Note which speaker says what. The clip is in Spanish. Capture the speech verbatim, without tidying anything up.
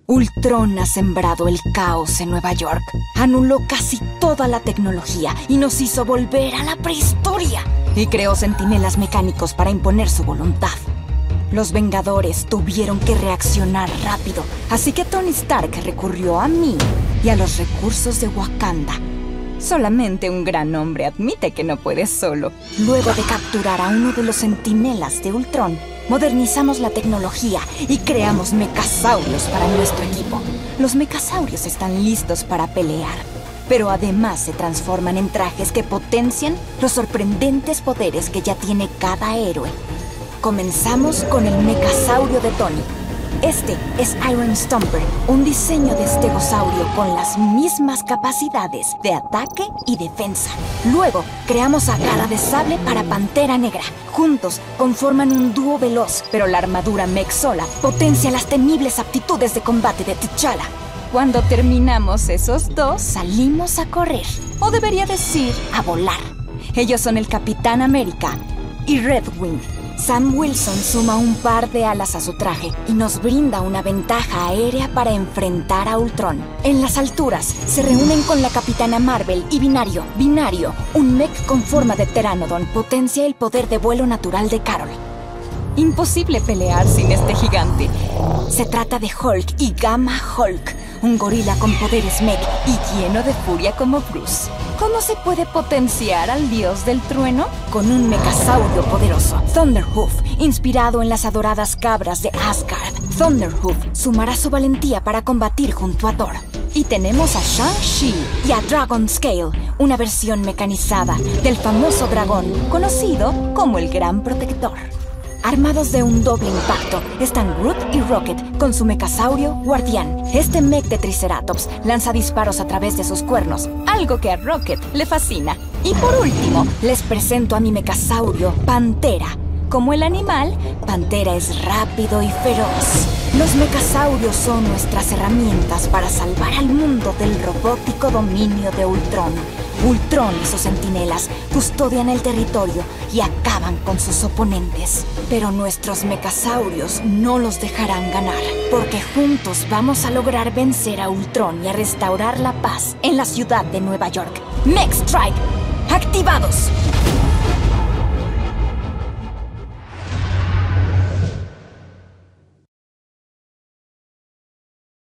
Speaker 1: Ultron ha sembrado el caos en Nueva York, anuló casi toda la tecnología y nos hizo volver a la prehistoria. Y creó centinelas mecánicos para imponer su voluntad. Los Vengadores tuvieron que reaccionar rápido, así que Tony Stark recurrió a mí y a los recursos de Wakanda. Solamente un gran hombre admite que no puede solo. Luego de capturar a uno de los centinelas de Ultron, modernizamos la tecnología y creamos mecasaurios para nuestro equipo. Los mecasaurios están listos para pelear, pero además se transforman en trajes que potencian los sorprendentes poderes que ya tiene cada héroe. Comenzamos con el mecasaurio de Tony. Este es Iron Stomper, un diseño de estegosaurio con las mismas capacidades de ataque y defensa. Luego, creamos a Cara de Sable para Pantera Negra. Juntos, conforman un dúo veloz, pero la armadura Mech sola potencia las temibles aptitudes de combate de T'Challa. Cuando terminamos esos dos, salimos a correr. O debería decir, a volar. Ellos son el Capitán América y Red Wing. Sam Wilson suma un par de alas a su traje y nos brinda una ventaja aérea para enfrentar a Ultron. En las alturas, se reúnen con la Capitana Marvel y Binario. Binario, un mech con forma de pteranodon, potencia el poder de vuelo natural de Carol. Imposible pelear sin este gigante. Se trata de Hulk y Gamma Hulk, un gorila con poderes mech y lleno de furia como Bruce. ¿Cómo se puede potenciar al dios del trueno? Con un mecasaurio poderoso, Thunderhoof, inspirado en las adoradas cabras de Asgard. Thunderhoof sumará su valentía para combatir junto a Thor. Y tenemos a Shang-Chi y a Dragon Scale, una versión mecanizada del famoso dragón, conocido como el Gran Protector. Armados de un doble impacto, están Groot y Rocket con su mecasaurio Guardián. Este mech de Triceratops lanza disparos a través de sus cuernos, algo que a Rocket le fascina. Y por último, les presento a mi mecasaurio Pantera. Como el animal, Pantera es rápido y feroz. Los mecasaurios son nuestras herramientas para salvar al mundo del robótico dominio de Ultron. Ultron y sus centinelas custodian el territorio y acaban con sus oponentes. Pero nuestros mecasaurios no los dejarán ganar, porque juntos vamos a lograr vencer a Ultron y a restaurar la paz en la ciudad de Nueva York. Mech Strike, ¡activados!